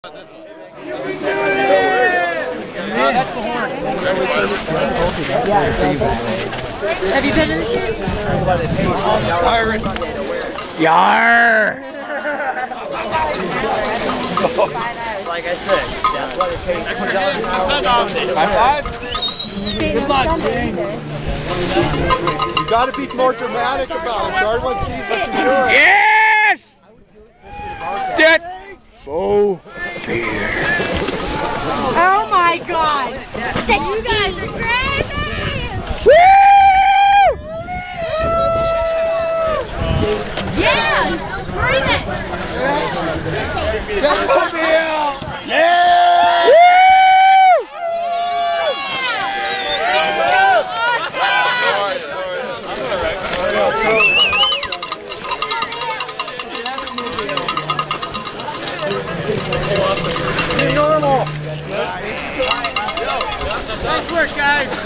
That's the horn. Have you been in this yet? Yar! like I said, that's why they pay $20 an hour. High five? Good luck, Jane. You gotta be more dramatic about it so everyone sees what you're doing. Yes! Dead! Oh, beer. Oh my God! You guys are crazy! Woo! Yeah! Scream it! Yeah! Woo! Normal. Nice work, guys.